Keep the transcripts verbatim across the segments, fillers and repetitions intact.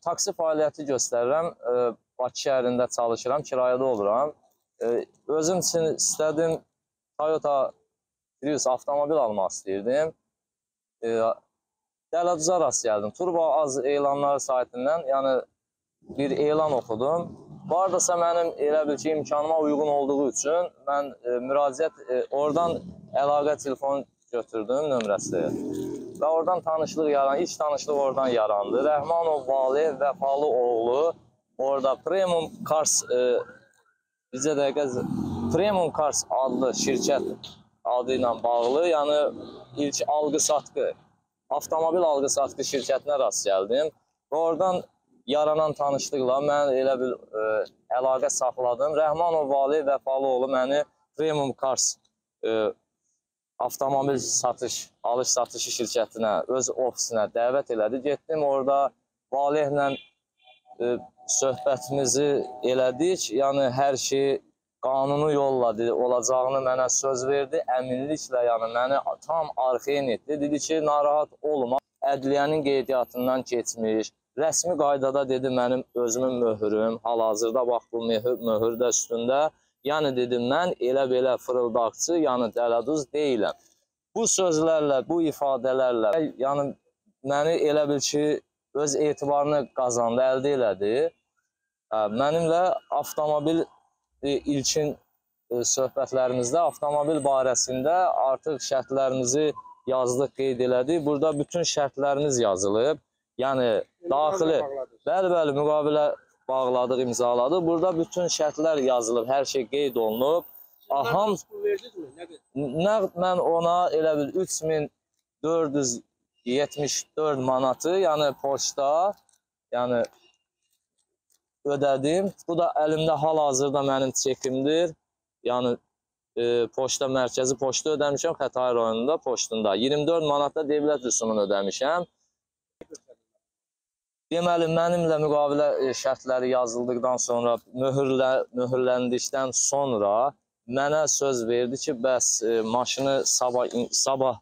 taksi fəaliyyəti göstərirəm. E, Bakı şəhərində çalışıram, kirayədə oluram. E, özüm üçün istədim Toyota Prius avtomobil almaq istəyirdim. E, Dələduza rast gəldim. Turbo az elanları saytindən, yəni bir elan oxudum. Bu aradasa mənim elə bil ki, imkanıma uyğun olduğu üçün mən e, müraciət, e, oradan əlaqə telefonu götürdüm nömrəsi. Və oradan tanışlıq yarandı, ilk tanışlıq oradan yarandı. Rəhmanov Vali Vəfalı oğlu orada Premium Cars, e, bizə dəqiqə Premium Cars adlı şirkət adı ilə bağlı, yəni ilk alqı-satqı, avtomobil alqı-satqı şirkətinə rast gəldim. Və oradan yaranan tanışlıqla mən elə bir e, əlaqə saxladım. Rəhmanov Vali Vəfalı oğlu məni Premium Cars e, avtomobil satış, alış-satışı şirkətinə, öz ofisinə dəvət elədi. Getdim orada Valihlə e, söhbətimizi elədik. Yəni hər şey qanunu yolladı, olacağını mənə söz verdi. Əminliklə yəni məni tam arxeyin etdi. Dedi ki, narahat olma, ədliyyənin qeydiyyatından keçmiş. Rəsmi qaydada dedi mənim özümün möhürüm, hal-hazırda bax bu möhür, möhür də üstündə. Yəni dedim, mən elə belə fırıldaqçı, yəni dələduz deyiləm. Bu sözlərlə, bu ifadələrlə, yəni məni elə bil ki, öz etibarını qazandı, əldə elədi. Mənimlə avtomobil ilkin söhbətlərimizdə, avtomobil barəsində artıq şərtlərimizi yazdıq, qeyd elədik. Burada bütün şərtlərimiz yazılıb. Yəni daxili, bəli-bəli müqavilə bağladıq, imzaladıq. Burada bütün şərtlər yazılıb, hər şey qeyd olunub. Aham, nəqd mən ona elə bil üç min dörd yüz yetmiş dörd manatı, yəni poçta, yəni ödədim. Bu da əlimdə hal-hazırda mənim çekimdir. Yəni e, poçta mərkəzi poçta ödəmişəm, Xətai rayonunda poçtunda. iyirmi dörd manatda devlət rüsumunu ödəmişəm. Deməli, mənimlə müqavilə şərtləri yazıldıqdan sonra, möhürlə, möhürləndikdən sonra mənə söz verdi ki, bəs e, maşını sabah, sabah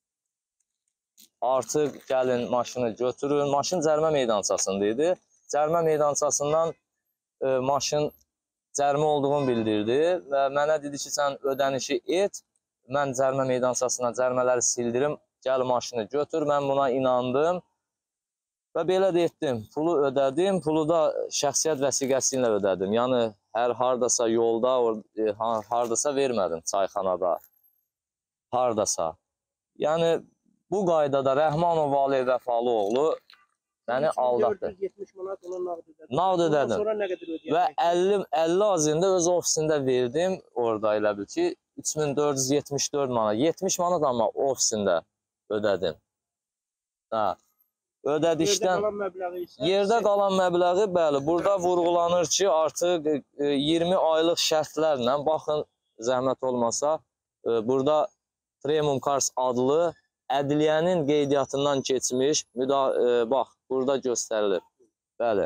artıq gəlin maşını götürün. Maşın cərimə meydançasında idi. Cərimə meydançasından e, maşın cərimə olduğunu bildirdi və mənə dedi ki, sən ödənişi et, mən cərimə meydançasına cərimələri sildirim, gəl maşını götür. Mən buna inandım. Və belə də etdim, pulu ödədim, pulu da şəxsiyyət vəsiqəsi ilə ödədim. Yəni, hər hardasa yolda, e, hardasa vermədim, çayxanada, hardasa. Yəni, bu qaydada Rəhmanov Vali Vəfalı oğlu məni aldatdı. dörd yüz yetmiş manat ona nağd ödədim. Nağd ödədim. Sonra nə qədər ödəyəm? Və əlli, əlli azində öz ofisində verdim, orada elə bil ki, üç min dörd yüz yetmiş dörd manat, yetmiş manat amma ofisində ödədim. Hə. Ödədikdən, yerdə qalan məbləği isə, yerdə qalan məbləği, bəli, burada vurğulanır ki, artıq iyirmi aylıq şərtlərlə, baxın, zəhmət olmasa, burada Premium Cars adlı ədliyyənin qeydiyyatından keçmiş, müda, e, bax, burada göstərilir, bəli.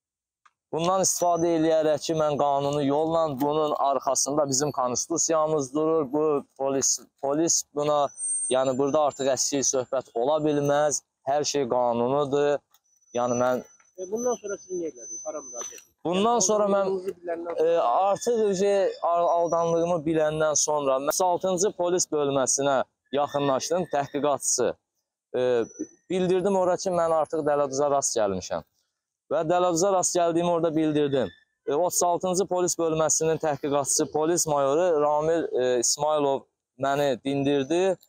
Bundan istifadə eləyərək ki, mən qanunu yolla, bunun arxasında bizim konstitusiyamız durur, bu polis, polis buna, yəni burada artıq əski söhbət ola bilməz. Hər şey qanunudur. Yəni mən... E, bundan sonra siz nə edədiniz? Hara müraciət edin? Bundan sonra mən e, artıq şey, aldanlığımı biləndən sonra mən altıncı polis bölməsinə yaxınlaşdım, təhqiqatçısı. E, bildirdim ora ki, mən artıq Dələduza rast gəlmişəm. Və Dələduza rast gəldiyimi orada bildirdim. E, otuz altıncı polis bölməsinin təhqiqatçısı, polis mayoru Ramil e, İsmailov məni dindirdi.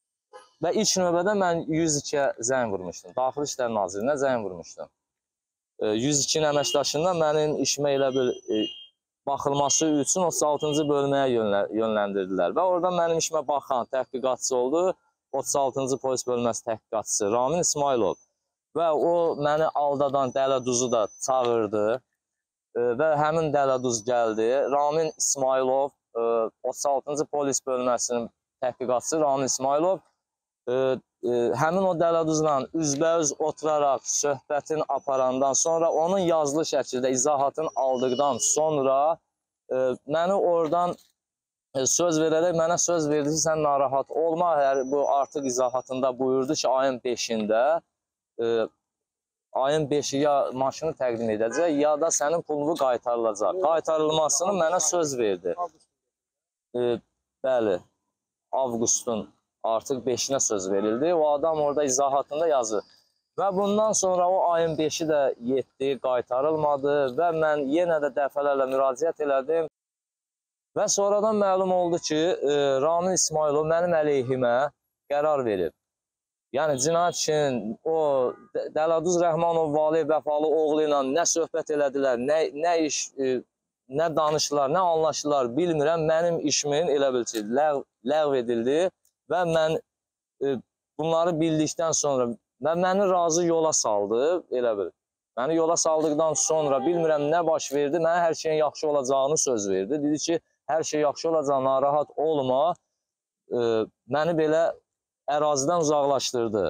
Və ilk növbədə mən yüz ikiyə zəng vurmuşdum. Daxili İşlər Nazirinə zəng vurmuşdum. yüz ikinin əməkdaşından mənim işimə elə bir e, baxılması üçün otuz altıncı bölməyə yönləndirdilər. Və oradan mənim işimə baxan təhqiqatçı oldu. otuz altıncı polis bölməsi təhqiqatçısı Ramin İsmailov. Və o məni aldadan Dələduzu da çağırdı. E, və həmin Dələduz gəldi. Ramin İsmailov, e, otuz altıncı polis bölməsinin təhqiqatçısı Ramin İsmailov E, e, həmin o Dələduzla üzbəüz oturaraq söhbətin aparandan sonra onun yazılı şəkildə izahatını aldıqdan sonra e, məni oradan e, söz verərək mənə söz verdi ki, sən narahat olma. Bu artıq izahatında buyurdu ki, ayın beşində e, ayın beşi ya maşını təqdim edəcək, ya da sənin pulunu qaytarılacaq. Qaytarılmasını mənə söz verdi. E, bəli, avqustun artıq beşinə söz verildi. O adam orada izahatında yazır. Və bundan sonra o ayın beşi də yetdi, qaytarılmadı və mən yenə də dəfələrlə müraciət elədim. Və sonradan məlum oldu ki, e, Ramin İsmailov mənim əleyhimə qərar verib. Yəni cinayət işinin o Dəladuz Rəhmanov Valeh Vəfalı oğlu ilə nə söhbət elədilər, nə, nə iş, e, nə danışdılar, nə anlaşdılar bilmirəm. Mənim işimin elə bil ki, ləğv, ləğv edildi və mən e, bunları bildikdən sonra və məni razı yola saldı, elə bil. Məni yola saldıqdan sonra bilmirəm nə baş verdi, mənə hər şeyin yaxşı olacağını söz verdi. Dedi ki, hər şey yaxşı olacaq, narahat olma, e, məni belə ərazidən uzaqlaşdırdı.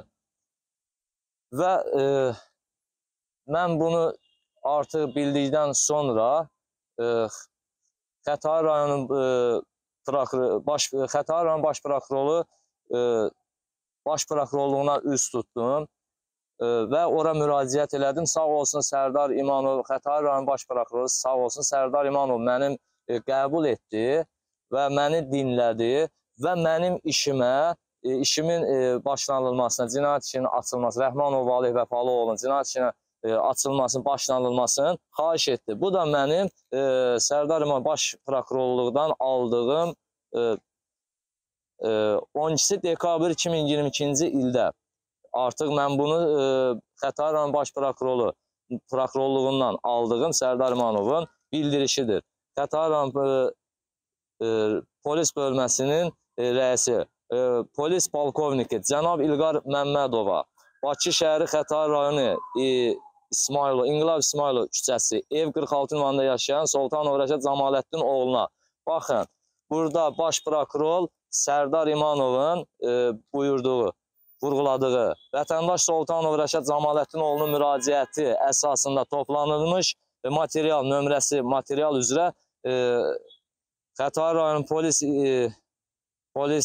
Və e, mən bunu artıq bildikdən sonra e, Xətai rayonun e, baş, Xətai rayon baş prokuroru e, baş prokurorluğuna üz tutdum e, və ora müraciət elədim. Sağ olsun Sərdar İmanov, Xətai rayon baş prokuroru sağ olsun Sərdar İmanov mənim e, qəbul etdi və məni dinlədi və mənim işimə E, işimin e, başlanılmasına, cinayət işinin açılması, Rəhmanov Valeh Vəfalıoğlu'nun cinayət işinin e, açılmasının, başlanılmasını xahiş etdi. Bu da mənim e, Sərdar İmanov baş prokurorluqdan aldığım e, e, on ikisi dekabr iki min iyirmi ikinci ildə. Artıq mən bunu e, Xətai rayon baş prokuroru prokurorluğundan aldığım Sərdar İmanovun bildirişidir. Xətai rayon e, e, polis bölməsinin e, rəisi E, polis polkovniki cənab İlqar Məmmədova, Bakı şəhəri Xətai rayonu e, İsmailov, İnqilab İsmailov küçəsi, ev qırx altı nömrəsində yaşayan Sultanov Rəşad Camaləddin oğluna. Baxın, burada baş prokuror Sərdar İmanovun e, buyurduğu, vurğuladığı vətəndaş Sultanov Rəşad Camaləddin oğlunun müraciəti əsasında toplanılmış e, material nömrəsi, material üzrə e, Xətai rayon polis e, Polis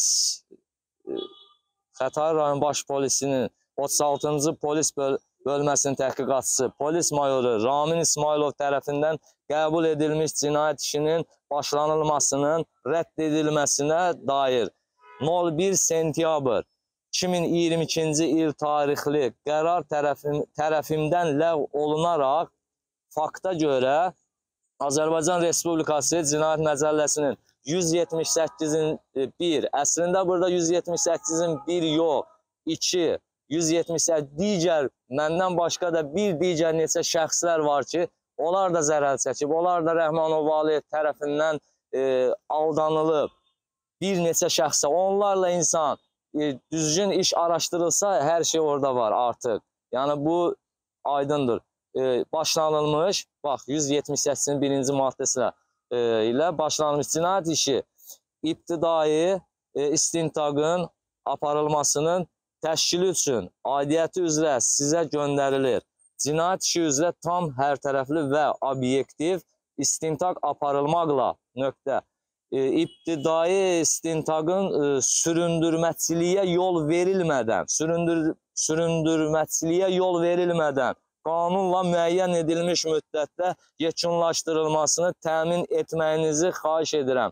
Xətai rayon baş polisinin otuz altıncı polis böl bölməsinin təhqiqatçısı polis mayoru Ramin İsmailov tərəfindən qəbul edilmiş cinayət işinin başlanılmasının rədd edilməsinə dair nol bir sentyabr iki min iyirmi ikinci il tarixli qərar tərəfim, tərəfimdən ləğv olunaraq fakta görə Azərbaycan Respublikası Cinayət Məcəlləsinin yüz yetmiş səkkizin bir, əslində burada yüz yetmiş səkkizin bir yox, iki, yüz yetmiş səkkiz digər, məndən başqa da bir digər neçə şəxslər var ki, onlar da zərər çəkib, onlar da Rəhmanov Valeh tərəfindən e, aldanılıb, bir neçə şəxsə, onlarla insan e, düzgün iş araşdırılsa, hər şey orada var artıq. Yəni bu aydındır. E, başlanılmış, bax, yüz yetmiş səkkizin birinci maddəsinə E, ilə başlanmış cinayət işi ibtidai e, istintaqın aparılmasının təşkili üçün aidiyyəti üzrə sizə göndərilir. Cinayət işi üzrə tam hər tərəfli və obyektiv istintaq aparılmaqla nöqtə. E, ibtidai istintaqın e, süründürməçiliyə yol verilmədən, süründür, süründürməçiliyə yol verilmədən qanunla müəyyən edilmiş müddətdə yekunlaşdırılmasını təmin etməyinizi xahiş edirəm.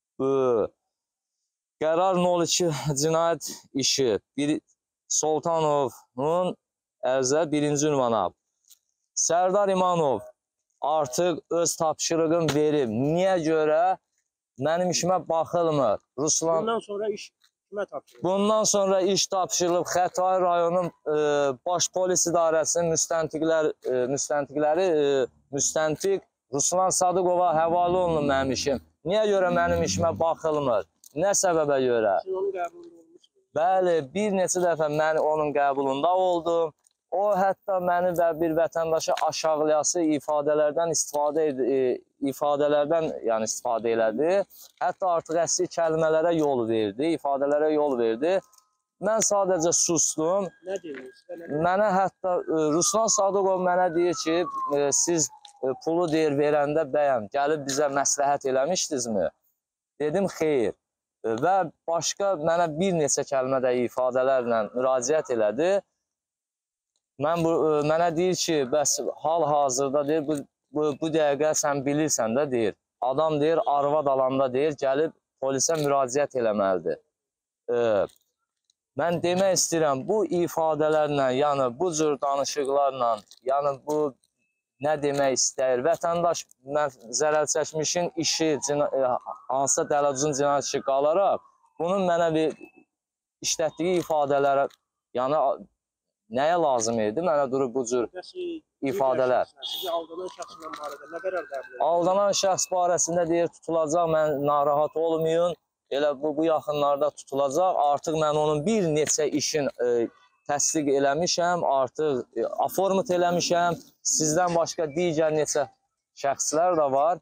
Qərar nol iki cinayət işi bir, Sultanovun ərzə birinci ünvana. Sərdar İmanov artıq öz tapşırığını verib. Niyə görə? Mənim işimə baxılmır. Ruslan... Bundan sonra iş kimə tapşırılıb? Bundan sonra iş tapşırılıb Xətai rayonun e, baş polis idarəsinin müstəntiqlər, e, müstəntiqləri e, müstəntiq Ruslan Sadıqova həvalə olunur mənim işim. Niyə görə mənim işimə baxılmır? Nə səbəbə görə? Siz onun qəbulunda olmuşsunuz. Bəli, bir neçə dəfə mən onun qəbulunda oldum. O hətta məni və bir vətəndaşı aşağılayası ifadələrdən istifadə e, ifadələrdən yəni istifadə elədi. Hətta artıq əsli kəlmələrə yol verdi, ifadələrə yol verdi. Mən sadəcə susdum. Nə deyirsiniz? Mənə hətta e, Ruslan Sadıqov mənə deyir ki, e, siz e, pulu deyir verəndə bəyəm, gəlib bizə məsləhət eləmişdinizmi? Dedim, xeyr. E, və başqa mənə bir neçə kəlmə də ifadələrlə müraciət elədi. Mən bu ə, mənə deyir ki, bəs hal-hazırda deyir bu bu, bu dəqiqə sən bilirsən də deyir. Adam deyir arvad alanda deyir gəlib polisə müraciət eləməlidir. Ə, mən demək istəyirəm bu ifadələrlə, yəni bu cür danışıqlarla, yəni bu nə demək istəyir? Vətəndaş mən zərər çəkmişin işi hansısa dələduzun cinayət işi qalaraq bunun mənə bir işlətdiyi ifadələrə, yəni nəyə lazım idi? Mənə durub bu cür ifadələr. Sizi aldanan şəxslə barədə nə qərar qəbul edildi? Aldanan şəxs barəsində deyir tutulacaq, mən narahat olmayın. Elə bu, bu yaxınlarda tutulacaq. Artıq mən onun bir neçə işin e, təsdiq eləmişəm, artıq e, aformut eləmişəm. Sizdən başqa digər neçə şəxslər də var.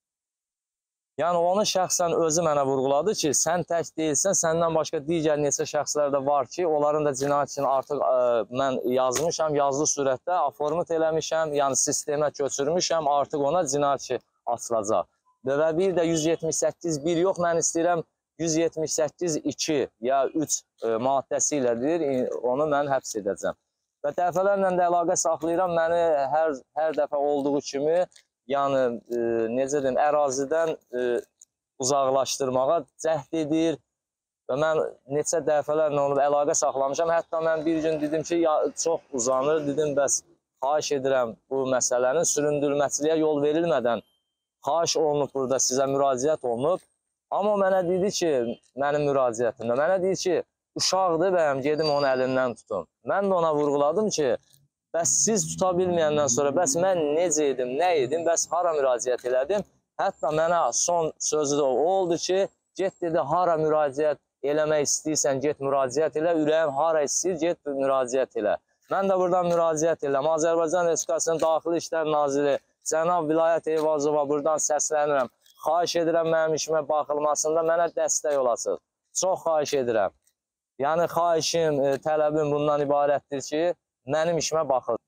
Yəni onu şəxsən özü mənə vurğuladı ki, sən tək deyilsən, səndən başqa digər neçə şəxslər də var ki, onların da cinayət için artıq ə, mən yazmışam, yazılı surətdə aformut eləmişəm, yəni sistemə köçürmüşəm, artıq ona cinayət işi açılacaq. Və bir də yüz yetmiş səkkiz bir yox, mən istəyirəm yüz yetmiş səkkiz iki ya üç ə, maddəsi ilə deyir, onu mən həbs edəcəm. Və dəfələrlə də əlaqə saxlayıram, məni hər, hər dəfə olduğu kimi yəni e, necə deyim, ərazidən e, uzaqlaşdırmağa cəhd edir və mən neçə dəfələrlə onu əlaqə saxlamışam. Hətta mən bir gün dedim ki, ya, çox uzanır, dedim, bəs xahiş edirəm bu məsələnin süründürülməçiliyə yol verilmədən xahiş olunub burada, sizə müraciət olunub. Amma mənə dedi ki, mənim müraciətimdə, mənə dedi ki, uşaqdır bəyəm, gedim onun əlindən tutum. Mən də ona vurğuladım ki, bəs siz tuta bilməyəndən sonra, bəs mən necə edim, nə edim, bəs hara müraciət elədim? Hətta mənə son sözü də oldu ki, get dedi, hara müraciət eləmək istəyirsən, get müraciət elə, ürəyim hara istəyir, get müraciət elə. Mən də buradan müraciət eləm. Azərbaycan Respublikasının Daxili İşlər Naziri Cənab Vilayət Eyvazova buradan səslənirəm. Xahiş edirəm mənim işimə baxılmasında mənə dəstək olasınız. Çox xahiş edirəm. Yəni xahişim, tələbim bundan ibarətdir ki, mənim işimə baxılsın.